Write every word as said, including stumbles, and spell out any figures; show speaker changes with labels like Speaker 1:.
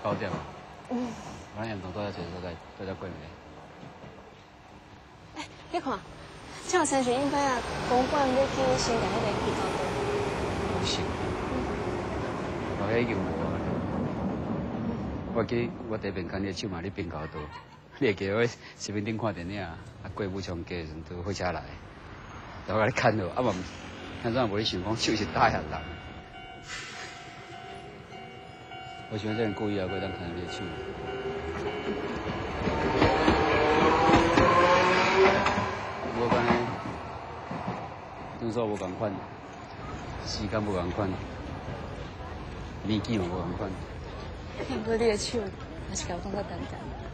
Speaker 1: 九点。嗯。我严重多一个所在，在遮过暝。
Speaker 2: 哎，你看，像三巡应该啊，公馆要去新店迄个比较多。
Speaker 1: 有是。我遐已经无啊。我记我第一遍看你手嘛，你变较多。你会记我视频顶看电影，啊过武昌街时阵坐火车来，然后甲你看到，啊嘛，现在无你想讲手是打遐人。我想这人故意啊，过当看到你的手。我讲呢，动作无共款，时间无共款，年纪嘛无共款。
Speaker 2: 看过你的手，还是甲我感觉单单。